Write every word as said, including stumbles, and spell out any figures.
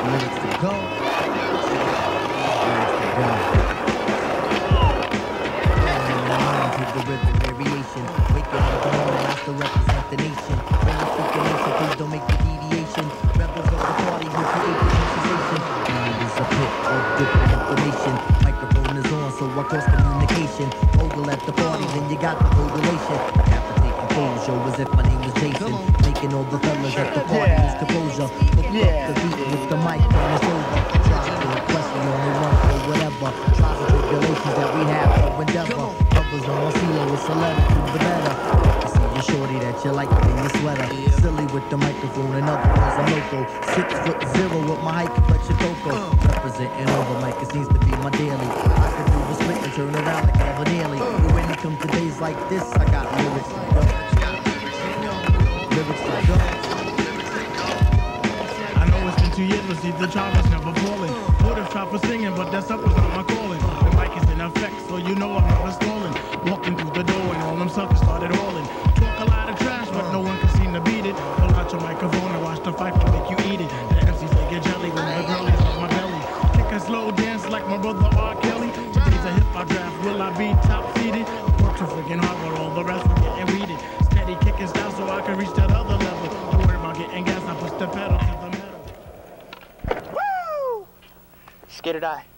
Lyrics to go. Lyrics to go. To the rhythm variation. Waking up the morning, I still represent the nation. When you speak the nation, please don't make the deviation. Rebels of the party who create the sensation. Mind is a pit of different information. Microphone is on, so I cross communication. Mogul at the party, then you got the modulation. Capitating pose, show as if my name was Jason. Making all the fellas at the party lose composure. Hook up the beat with the mic when it's over. Try to request the only one for whatever. Trials and tribulations that we have for endeavor. Others on CeeLo, it's a letter to the better. I see you shorty that you like in your sweater. Silly with the microphone and other ones I'm local. Six foot zero with my height complexion cocoa. Representing over mic, it seems to be my daily. I can do a split and turn around like Evan Nearly. But when it comes to days like this, I got lyrics to go. Lyrics to go. I know it's been two years, but see the child is never falling. Would have tried for singing, but that's up was not my calling. The mic is in effect, so you know I'm never stalling. Walking through the door and all them suckers started hauling. Talk a lot of trash, but no one can seem to beat it. Pull out your microphone and watch the fight to make you eat it. The M Cs they get jelly when the girlies love my belly. Kick a slow dance like my brother R. Kelly. Today's a hip-hop draft, will I be top-seeded? Work too freaking hard, but all the rest will get and read it. Steady kicking style so I can reach that other level. Don't worry about getting gas, I push the pedal to the metal. Woo! Scared to die.